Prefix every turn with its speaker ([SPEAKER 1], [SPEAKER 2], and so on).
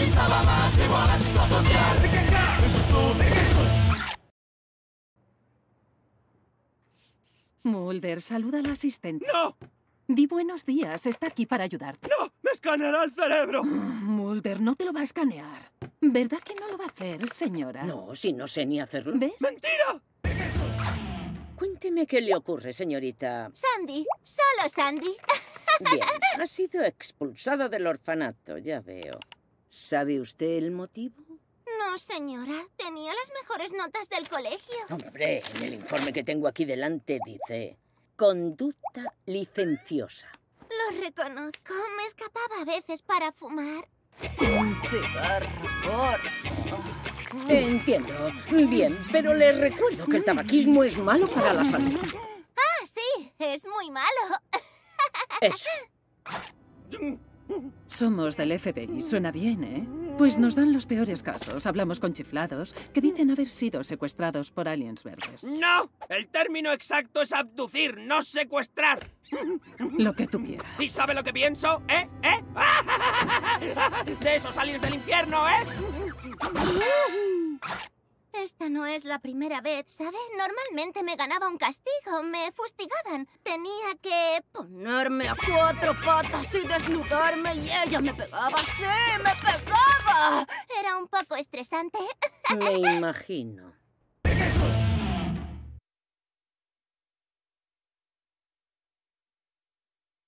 [SPEAKER 1] realizaba matrimonio asistente social.
[SPEAKER 2] Mulder, saluda al asistente.
[SPEAKER 3] ¡No!
[SPEAKER 2] Di buenos días, está aquí para ayudarte.
[SPEAKER 3] ¡No! ¡Me escaneará el cerebro!
[SPEAKER 2] Mulder, no te lo va a escanear. ¿Verdad que no lo va a hacer, señora?
[SPEAKER 4] No, si no sé ni hacerlo.
[SPEAKER 2] ¿Ves?
[SPEAKER 3] ¡Mentira!
[SPEAKER 4] Cuénteme qué le ocurre, señorita.
[SPEAKER 5] Sandy, solo Sandy.
[SPEAKER 4] Bien, ha sido expulsada del orfanato, ya veo. ¿Sabe usted el motivo?
[SPEAKER 5] No, señora. Tenía las mejores notas del colegio.
[SPEAKER 4] Hombre, en el informe que tengo aquí delante dice... conducta licenciosa.
[SPEAKER 5] Lo reconozco. Me escapaba a veces para fumar. Un cigarro gordo.
[SPEAKER 4] Entiendo. Bien, pero le recuerdo que el tabaquismo es malo para la salud.
[SPEAKER 5] Ah, sí. Es muy malo.
[SPEAKER 4] Eso.
[SPEAKER 2] Somos del FBI, suena bien, ¿eh? Pues nos dan los peores casos. Hablamos con chiflados que dicen haber sido secuestrados por aliens verdes.
[SPEAKER 3] ¡No! El término exacto es abducir, no secuestrar.
[SPEAKER 2] Lo que tú quieras.
[SPEAKER 3] ¿Y sabe lo que pienso? ¿Eh? De esos aliens del infierno, ¿eh?
[SPEAKER 5] Esta no es la primera vez, ¿sabe? Normalmente me ganaba un castigo, me fustigaban. Tenía que ponerme a cuatro patas y desnudarme y ella me pegaba. ¡Sí, me pegaba! Era un poco estresante.
[SPEAKER 4] Me imagino.